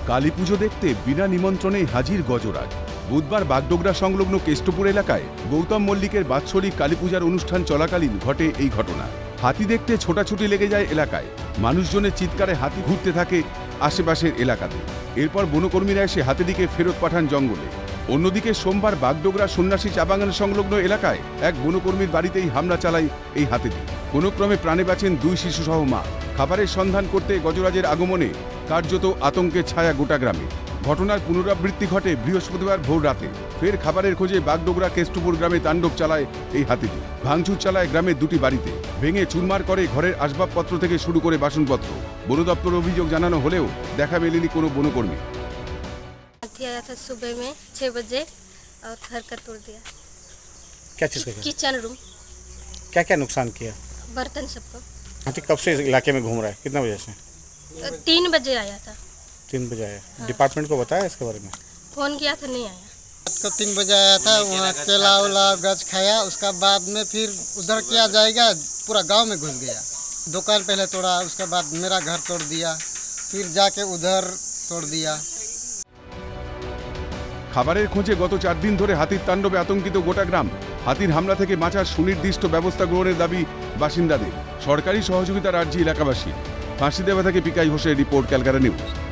কালী পুজো দেখতে বিনা নিমন্ত্রণে হাজির গজরাজ। বুধবার বাগডোগরা সংলগ্ন কেষ্টপুর এলাকায় গৌতম মল্লিকের বাৎসরিক কালী পূজার অনুষ্ঠান চলাকালীন ঘটে এই ঘটনা। হাতি দেখতে ছোটাছুটি লেগে যায় এলাকায়। মানুষজনের চিৎকারে হাতি ঘুরতে থাকে আশেপাশের এলাকাতে। এরপর বনকর্মীরা এসে হাতিটিকে ফেরত পাঠান জঙ্গলে। অন্যদিকে সোমবার বাগডোগরা সন্ন্যাসী চা বাগান সংলগ্ন এলাকায় এক বনকর্মীর বাড়িতেই হামলা চালায় এই হাতিটি। কোনো ক্রমে প্রাণে বাঁচেন 2 শিশুসহ মা। খাবারের সন্ধান করতে গজরাজের আগমনে কার্যত আতঙ্কের ছায়া গোটা গ্রামে। ঘটনার পুনরাবৃত্তি ঘটে বৃহস্পতিবার ভোর রাতে। ফের খাবারের খোঁজে বাগডোগরা কেষ্টপুর গ্রামে তাণ্ডব চালায় এই হাতিটি। ভাঙচুর চালায় গ্রামের 2টি বাড়িতে, ভেঙে চুরমার করে ঘরের আসবাবপত্র থেকে শুরু করে বাসনপত্র। বন দপ্তর অভিযোগ জানানো হলেও দেখা মেলেনি কোনো বনকর্মী। आया था सुबह में 6 बजे और घर का तोड़ दिया। क्या चीज़ का? Kitchen room. क्या क्या नुकसान किया? बर्तन सबको। हाथी कब से इस इलाके में घूम रहा है? कितना बजे से? 3 बजे आया था। 3 बजे आया। हाँ। डिपार्टमेंट को बताया इसके बारे में? फोन किया था, नहीं आया। रात को 3 बजे आया था, वहाँ केला उला गज खाया। उसका बाद में फिर उधर किया जाएगा, पूरा गांव में घुस गया। दुकान पहले तोड़ा, उसके बाद मेरा घर तोड़ दिया, फिर जाके उधर तोड़ दिया। খাবারের খোঁজে গত 4 দিন ধরে হাতির তাণ্ডবে আতঙ্কিত গোটা গ্রাম। হাতির হামলা থেকে বাঁচার সুনির্দিষ্ট ব্যবস্থা গ্রহণের দাবি বাসিন্দাদের। সরকারি সহযোগিতার আর্জি এলাকাবাসী। ফাঁসি দেওয়া থেকে পিকাই হোসের রিপোর্ট, ক্যালকাটা নিউজ।